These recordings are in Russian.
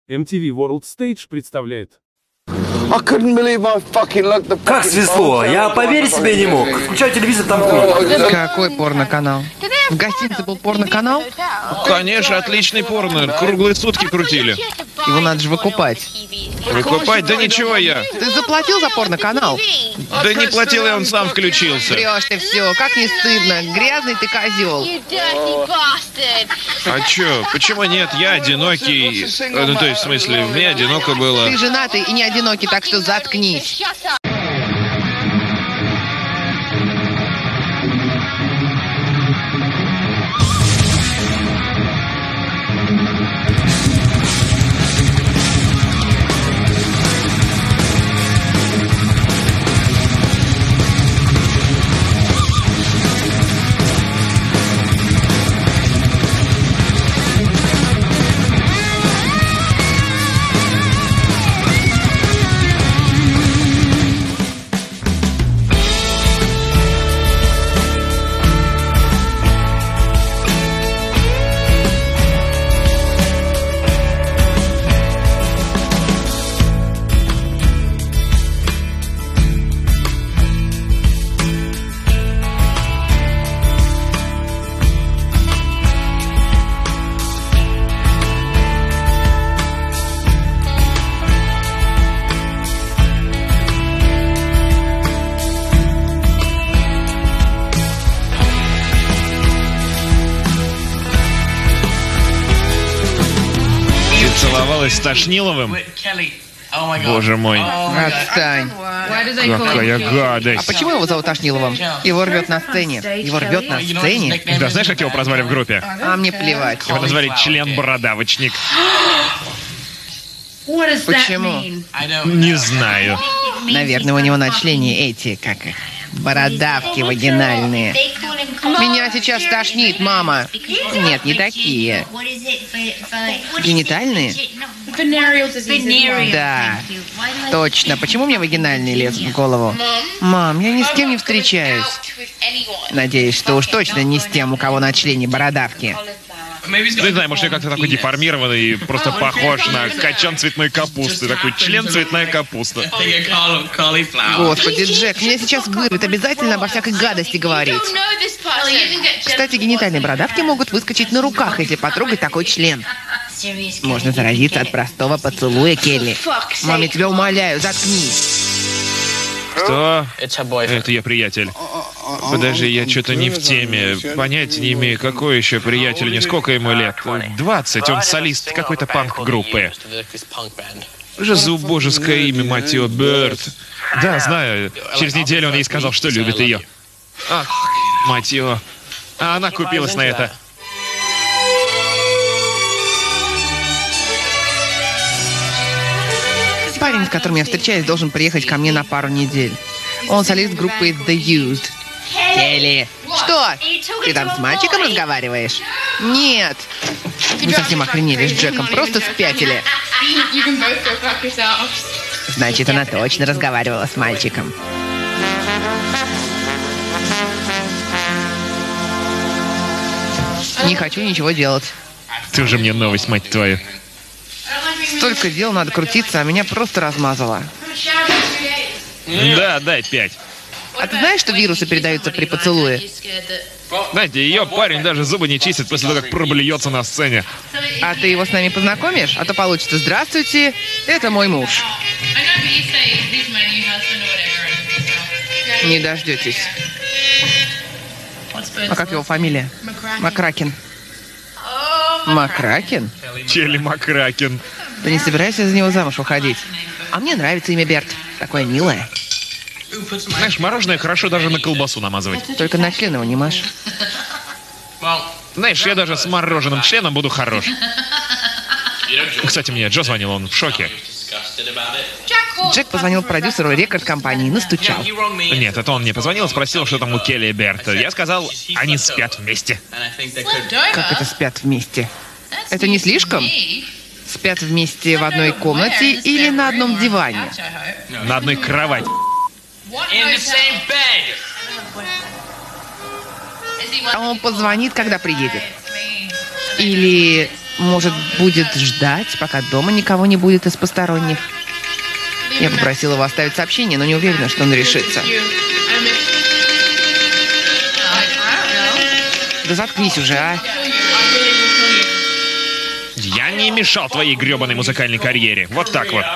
MTV World Stage представляет. Как свезло, я поверить себе не мог. Включаю телевизор, там порно. Какой порноканал? В гостинице был порноканал? Конечно, отличный порно. Круглые сутки крутили. Его надо же выкупать. Выкупать? Да ничего я. Ты заплатил за порноканал? Да не платил я, он сам включился. Врешь ты все, как не стыдно. Грязный ты козел. А чё? Почему нет? Я одинокий. Ну, то есть, в смысле, мне одиноко было. Ты женатый и не одинокий, так что заткнись. Целовалась с Тошниловым? Боже мой. Отстань. Какая гадость. А почему его зовут Тошниловым? Его рвет на сцене. Его рвет на сцене? Да знаешь, как его прозвали в группе? А мне плевать. Его назвали член-бородавочник. Почему? Не знаю. Наверное, у него на члене эти, как их, бородавки вагинальные. Меня сейчас тошнит, мама. Нет, не такие. Генитальные? Да, точно. Почему мне вагинальные лезут в голову? Мам, я ни с кем не встречаюсь. Надеюсь, что уж точно не с тем, у кого на члене бородавки. Не знаю, может, я как-то такой деформированный и просто похож на качан цветной капусты. Такой член цветная капуста. Господи, Джек, меня сейчас вырвет. Обязательно обо всякой гадости говорить. Кстати, генитальные бородавки могут выскочить на руках, если потрогать такой член. Можно заразиться от простого поцелуя, Келли. Мам, я тебя умоляю, заткнись. Кто? Это я приятель. Подожди, я что-то не в теме. Понятия не имею, какой еще приятель, не сколько ему лет. 20, он солист какой-то панк-группы. Что за убожеское имя, мать его, Берт? Да, знаю. Через неделю он ей сказал, что любит ее. Ах, мать его. А она купилась на это. Парень, с которым я встречаюсь, должен приехать ко мне на пару недель. Он солист группы The Used. Келли! Что? Ты там с мальчиком разговариваешь? Нет. Вы совсем охренели с Джеком, просто спятили. Значит, она точно разговаривала с мальчиком. Не хочу ничего делать. Ты уже мне новость, мать твою. Столько дел, надо крутиться, а меня просто размазало. Да, дай 5. А ты знаешь, что вирусы передаются при поцелуе? Знаете, ее парень даже зубы не чистит после того, как проблюется на сцене. А ты его с нами познакомишь? А то получится: здравствуйте, это мой муж. Не дождетесь. А как его фамилия? Макракен. Макракен? Келли Макракен. Ты не собираешься за него замуж выходить? А мне нравится имя Берт. Такое милое. Знаешь, мороженое хорошо даже на колбасу намазывать. Только на член его не машь. Знаешь, я даже с мороженым членом буду хорош. Кстати, мне Джо звонил, он в шоке. Джек позвонил продюсеру рекорд-компании, настучал. Нет, это он мне позвонил, спросил, что там у Келли и Берта. Я сказал, они спят вместе. Как это спят вместе? Это не слишком? Спят вместе в одной комнате или на одном диване? На одной кровати. А он позвонит, когда приедет? Или Может, будет ждать, пока дома никого не будет из посторонних. Я попросила его оставить сообщение, но не уверена, что он решится. Да заткнись уже, а. Я не мешал твоей гребаной музыкальной карьере. Вот так вот.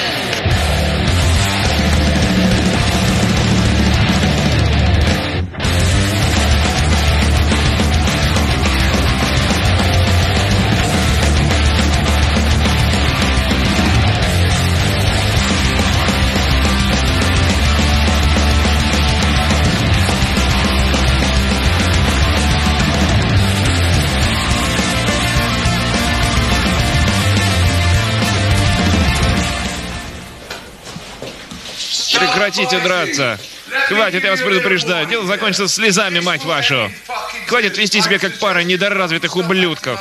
Прекратите драться. Хватит, я вас предупреждаю. Дело закончится слезами, мать вашу. Хватит вести себя как пара недоразвитых ублюдков.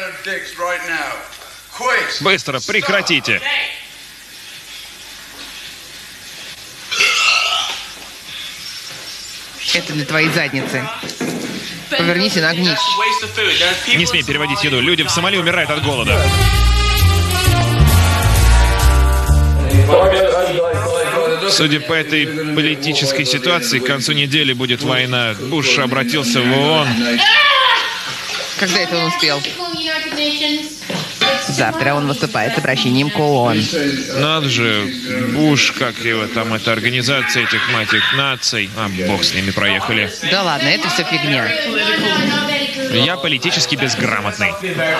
Быстро, прекратите. Это для твоей задницы. Повернись и нагнись. Не смей переводить еду. Люди в Сомали умирают от голода. Судя по этой политической ситуации, к концу недели будет война. Буш обратился в ООН. Когда это он успел? Завтра он выступает с обращением к ООН. Надо же, Буш, как его там, эта организация этих, мать их, наций. А, бог с ними, проехали. Да ладно, это все фигня. Я политически безграмотный.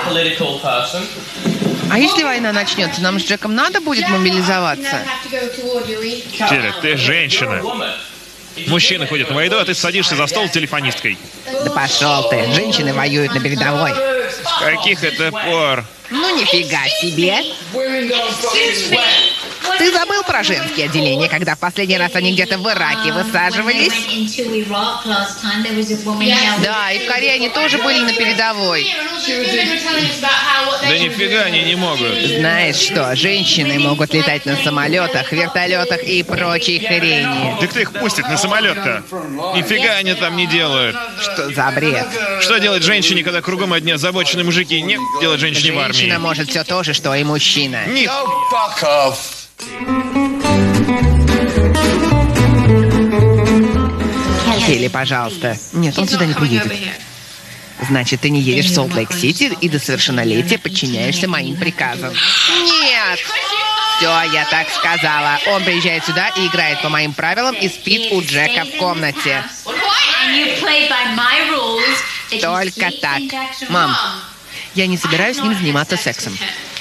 А если война начнется, нам с Джеком надо будет мобилизоваться? Тиля, ты женщина. Мужчины ходят на войну, а ты садишься за стол с телефонисткой. Да пошел ты, женщины воюют на передовой. С каких это пор? Ну нифига себе. Ты забыл про женские отделения, когда в последний раз они где-то в Ираке высаживались? Да, и в Корее они тоже были на передовой. Да нифига они не могут. Знаешь что, женщины могут летать на самолетах, вертолетах и прочей хрени. Да кто их пустит на самолет-то? Нифига они там не делают. Что за бред? Что делать женщине, когда кругом одни озабоченные мужики? Не делать женщине в армии. Женщина может все то же, что и мужчина. Нет. Келли, пожалуйста. Нет, он сюда не приедет. Значит, ты не едешь в Солт-Лейк-Сити и до совершеннолетия подчиняешься моим приказам. Нет! Все, я так сказала. Он приезжает сюда и играет по моим правилам и спит у Джека в комнате. Только так. Мам, я не собираюсь с ним заниматься сексом.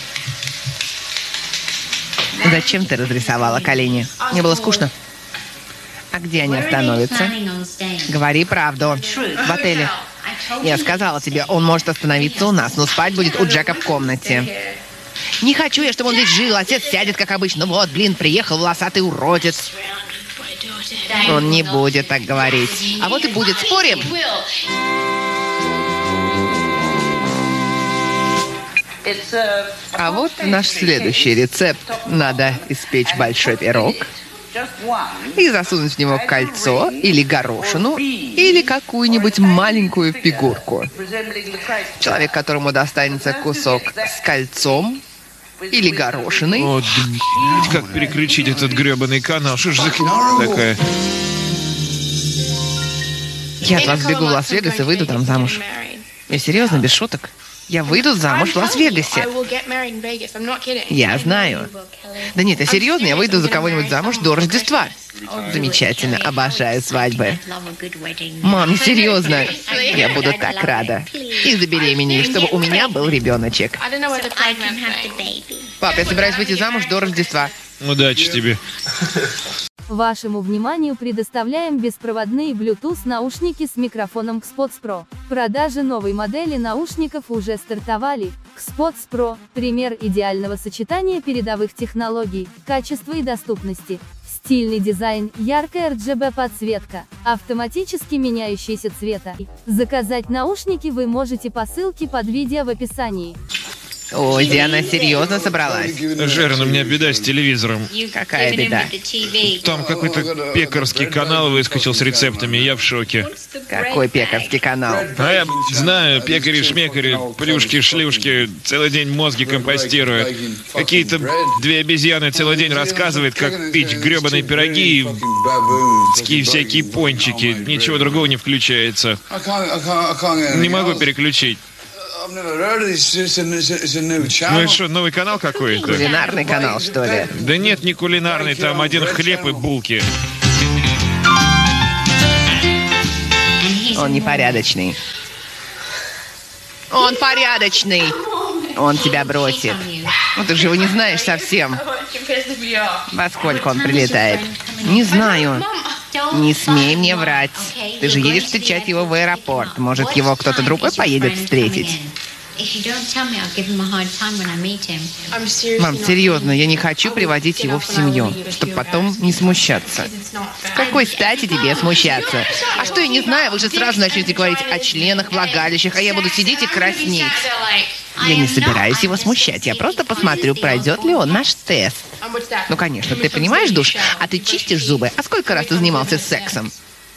Зачем ты разрисовала колени? Мне было скучно. А где они остановятся? Говори правду. В отеле. Я сказала тебе, он может остановиться у нас, но спать будет у Джека в комнате. Не хочу я, чтобы он здесь жил. Отец сядет, как обычно. Вот, блин, приехал волосатый уродец. Он не будет так говорить. А вот и будет. Спорим? А вот наш следующий рецепт. Надо испечь большой пирог и засунуть в него кольцо или горошину, или какую-нибудь маленькую фигурку. Человек, которому достанется кусок с кольцом или горошиной. О, как переключить этот гребаный канал? Что ж за такая? Я от вас бегу в Лас-Вегас и выйду там замуж. Я серьезно, без шуток. Я выйду замуж в Лас-Вегасе. Я знаю. Да нет, я серьезно, я выйду за кого-нибудь замуж до Рождества. Замечательно, обожаю свадьбы. Мам, серьезно, я буду так рада. И забеременею, чтобы у меня был ребеночек. Пап, я собираюсь выйти замуж до Рождества. Удачи тебе. Вашему вниманию предоставляем беспроводные Bluetooth наушники с микрофоном Xbox Pro. Продажи новой модели наушников уже стартовали. Xbox Pro – пример идеального сочетания передовых технологий, качества и доступности. Стильный дизайн, яркая RGB-подсветка, автоматически меняющиеся цвета. Заказать наушники вы можете по ссылке под видео в описании. Ози, она серьезно собралась? Жерон, у меня беда с телевизором. Какая беда? Там какой-то пекарский канал выскочил с рецептами, я в шоке. Какой пекарский канал? А я знаю, пекари-шмекари, плюшки-шлюшки, целый день мозги компостируют. Какие-то две обезьяны целый день рассказывают, как печь гребаные пироги и всякие пончики. Ничего другого не включается. Не могу переключить. Ну и что, новый канал какой-то? Кулинарный канал, что ли? Да нет, не кулинарный, там один хлеб и булки. Он непорядочный. Он порядочный. Он тебя бросит. Ну ты же его не знаешь совсем. Во сколько он прилетает? Не знаю. Не смей мне врать. Ты же едешь встречать его в аэропорт. Может, его кто-то другой поедет встретить? Мам, серьезно, я не хочу приводить его в семью, чтобы потом не смущаться. С какой стати тебе смущаться? А что я не знаю, вы же сразу начнете говорить о членах, влагалищах, а я буду сидеть и краснеть. Я не собираюсь его смущать, я просто посмотрю, пройдет ли он наш тест. Ну, конечно, ты понимаешь, Душ, а ты чистишь зубы? А сколько раз ты занимался сексом?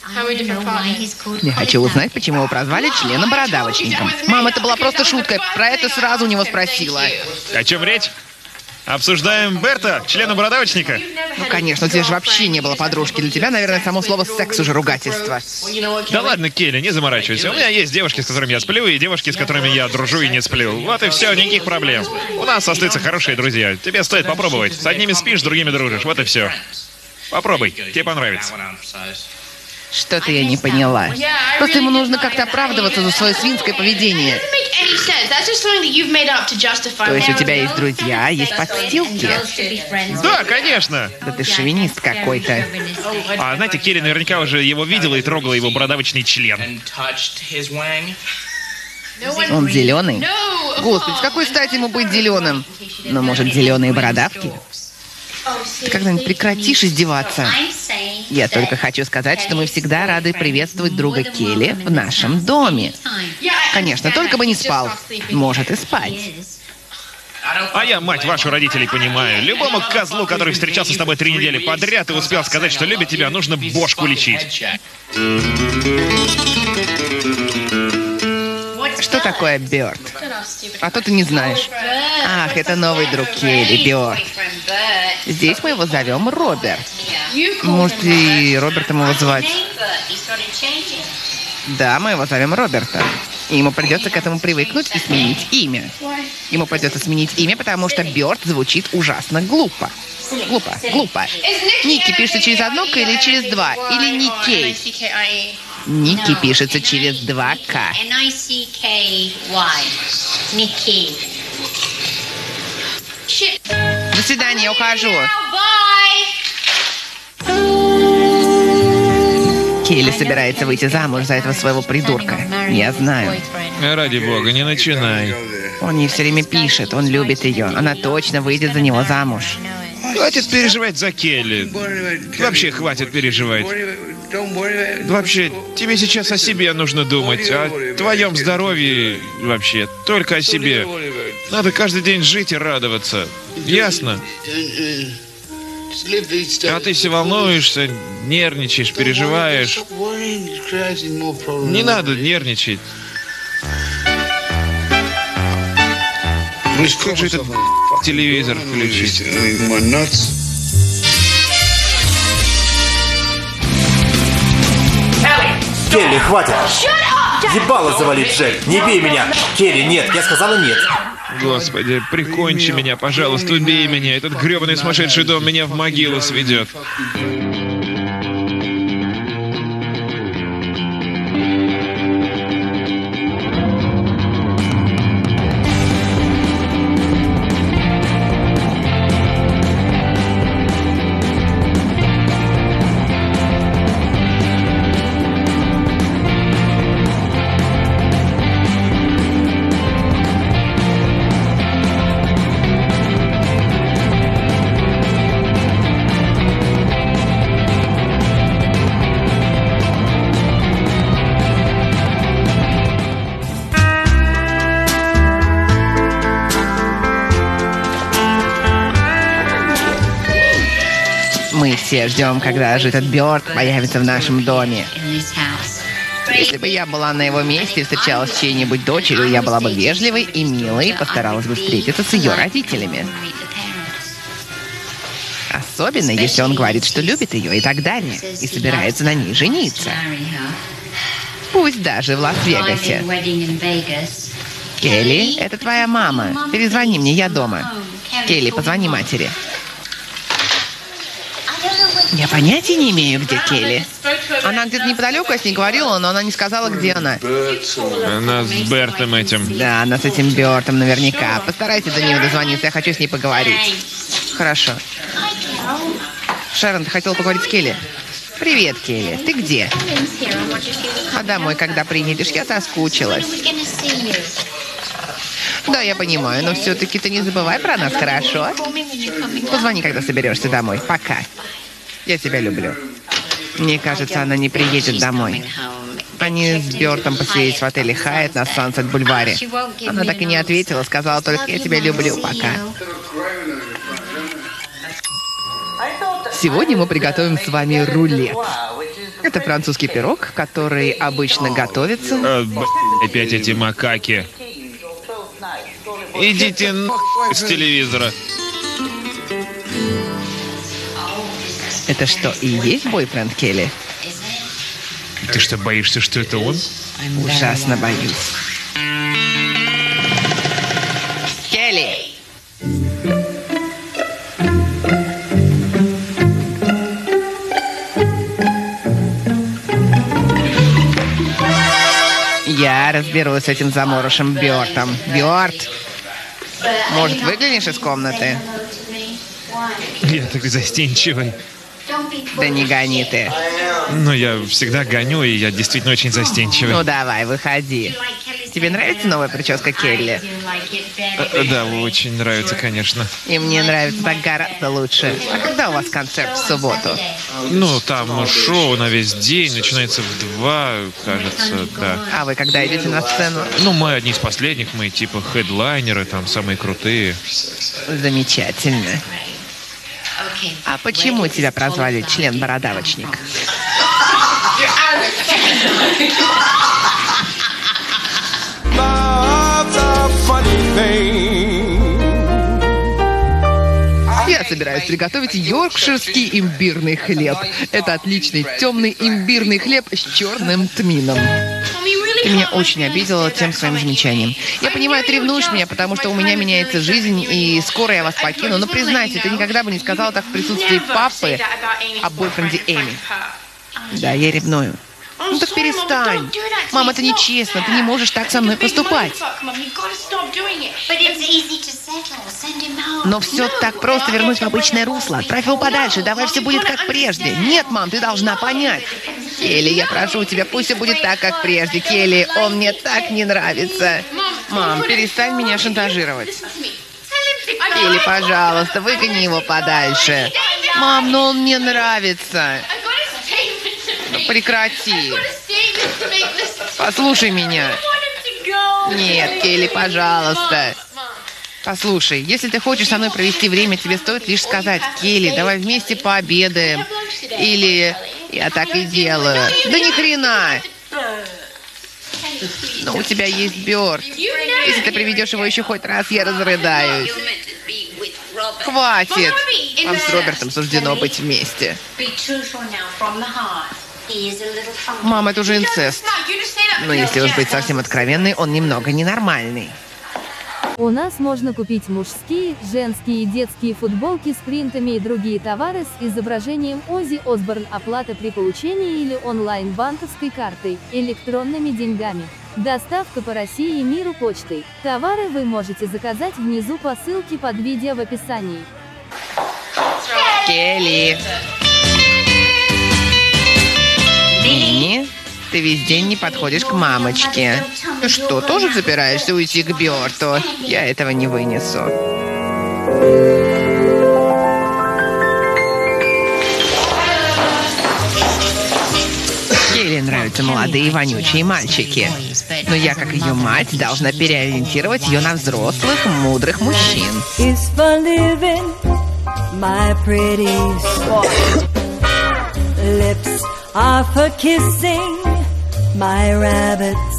Я хочу узнать, почему его прозвали членом-бородавочником. Мам, это была просто шутка, про это сразу у него спросила. О чем речь? Обсуждаем Берта, члена-бородавочника? Ну, конечно, у тебя же вообще не было подружки. Для тебя, наверное, само слово «секс» уже ругательство. Да ладно, Келли, не заморачивайся. У меня есть девушки, с которыми я сплю, и девушки, с которыми я дружу и не сплю. Вот и все, никаких проблем. У нас остаются хорошие друзья. Тебе стоит попробовать. С одними спишь, с другими дружишь. Вот и все. Попробуй, тебе понравится. Что-то я не поняла. Просто ему нужно как-то оправдываться за свое свинское поведение. То есть у тебя есть друзья, есть подстилки? Да, конечно. Да ты шовинист какой-то. А знаете, Келли наверняка уже его видела и трогала его бородавочный член. Он зеленый? Господи, с какой стати ему быть зеленым? Ну, может, зеленые бородавки? Ты когда-нибудь прекратишь издеваться? Я только хочу сказать, что мы всегда рады приветствовать друга Келли в нашем доме. Конечно, только бы не спал. Может и спать. А я, мать вашу, родителей понимаю. Любому козлу, который встречался с тобой 3 недели подряд и успел сказать, что любит тебя, нужно бошку лечить. Что такое Бёрд? А то ты не знаешь. Ах, это новый друг Келли, Бёрд. Здесь мы его зовем Роберт. Может, и Робертом его звать? Да, мы его зовем Роберта. И ему придется к этому привыкнуть и сменить имя. Ему придется сменить имя, потому что Бёрд звучит ужасно глупо. Глупо, глупо. Ники пишется через одно К или через 2? Или Никей? Ники пишется через 2 К. До свидания, я ухожу. Келли собирается выйти замуж за этого своего придурка. Я знаю. Ради бога, не начинай. Он ей все время пишет, он любит ее. Она точно выйдет за него замуж. Хватит переживать за Келли. Вообще хватит переживать. Вообще, тебе сейчас о себе нужно думать, о твоем здоровье вообще, только о себе. Надо каждый день жить и радоваться. Ясно? А ты все волнуешься, нервничаешь, переживаешь. Не надо нервничать. Как же этот телевизор включить? Келли, хватит! Ебало завалить, Джек! Не бей меня! Келли, нет, я сказала нет. Господи, прикончи меня, пожалуйста, убей меня. Этот гребаный сумасшедший дом меня в могилу сведет. Мы все ждем, когда этот Бёрд появится в нашем доме. Если бы я была на его месте и встречалась с чьей-нибудь дочерью, я была бы вежливой и милой и постаралась бы встретиться с ее родителями. Особенно, если он говорит, что любит ее и так далее, и собирается на ней жениться. Пусть даже в Лас-Вегасе. Келли, это твоя мама. Перезвони мне, я дома. Келли, позвони матери. Я понятия не имею, где Келли. Она где-то неподалеку, я с ней говорила, но она не сказала, где она. Она с Бертом этим. Да, она с этим Бертом наверняка. Постарайся до нее дозвониться, я хочу с ней поговорить. Хорошо. Шерон, ты хотела поговорить с Келли? Привет, Келли. Ты где? А домой, когда приедешь? Я соскучилась. Да, я понимаю, но все-таки ты не забывай про нас, хорошо? Позвони, когда соберешься домой. Пока. Я тебя люблю. Мне кажется, она не приедет домой. Они с Бертом поселились в отеле Хайет на Сансет-бульваре. Она так и не ответила, сказала только «я тебя люблю, пока». Сегодня мы приготовим с вами рулет. Это французский пирог, который обычно готовится... Опять эти макаки. Идите с телевизора. Это что, и есть бойфренд Келли? Ты что, боишься, что это он? Ужасно боюсь. Келли! Я разберусь с этим заморышем Бёртом. Бёрт! Может, выглянешь из комнаты? Я так застенчивый. Да не гони ты. Ну, я всегда гоню, и я действительно очень застенчивый. Ну давай, выходи. Тебе нравится новая прическа Келли? Да, очень нравится, конечно. И мне нравится так гораздо лучше. А когда у вас концерт в субботу? Ну, там шоу на весь день, начинается в 2, кажется, да. А вы когда идете на сцену? Ну, мы одни из последних, мы типа хедлайнеры, там самые крутые. Замечательно. А почему тебя прозвали член-бородавочник? Я собираюсь приготовить йоркширский имбирный хлеб. Это отличный темный имбирный хлеб с черным тмином. Ты меня очень обидела тем своим замечанием. Я понимаю, ты ревнуешь меня, потому что у меня меняется жизнь, и скоро я вас покину. Но признайся, ты никогда бы не сказала так в присутствии папы о бойфренде Эми. Да, я ревную. Ну так перестань. Мам, это нечестно. Ты не можешь так со мной поступать. Но все так просто вернуть в обычное русло. Отправь его подальше, давай все будет как прежде. Нет, мам, ты должна понять. Келли, я прошу тебя, пусть все будет так, как прежде. Келли, он мне так не нравится. Мам, перестань меня шантажировать. Келли, пожалуйста, выгони его подальше. Мам, но он мне нравится. Ну, прекрати. Послушай меня. Нет, Келли, пожалуйста. Послушай, если ты хочешь со мной провести время, тебе стоит лишь сказать: Келли, давай вместе пообедаем. Или я так и делаю. Да ни хрена. Но у тебя есть Бёрд. Если ты приведешь его еще хоть раз, я разрыдаюсь. Хватит. Вам с Робертом суждено быть вместе. Мам, это уже инцест. Но если уж быть совсем откровенной, он немного ненормальный. У нас можно купить мужские, женские и детские футболки с принтами и другие товары с изображением Оззи Осборн. Оплата при получении или онлайн-банковской картой, электронными деньгами. Доставка по России и миру почтой. Товары вы можете заказать внизу по ссылке под видео в описании. Келли. Мини, ты весь день не подходишь к мамочке. Ты что, тоже собираешься уйти к Бёрту? Я этого не вынесу. Келли нравятся молодые вонючие мальчики. Но я, как ее мать, должна переориентировать ее на взрослых, мудрых мужчин. my pretty sport. Lips are for kissing, my rabbits.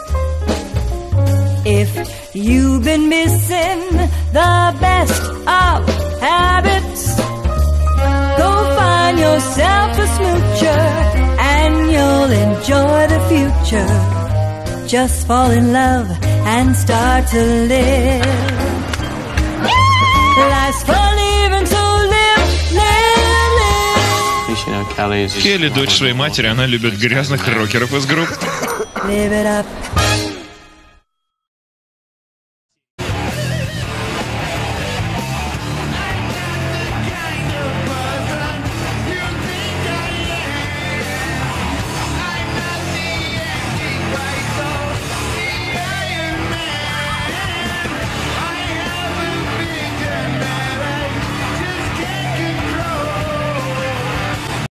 If you've been missing the best of habits, go find yourself a smoocher and you'll enjoy the future. Just fall in love and start to live. Life's for living, so live, live, live. Келли, дочь своей матери, она любит грязных рокеров из групп. Live it up.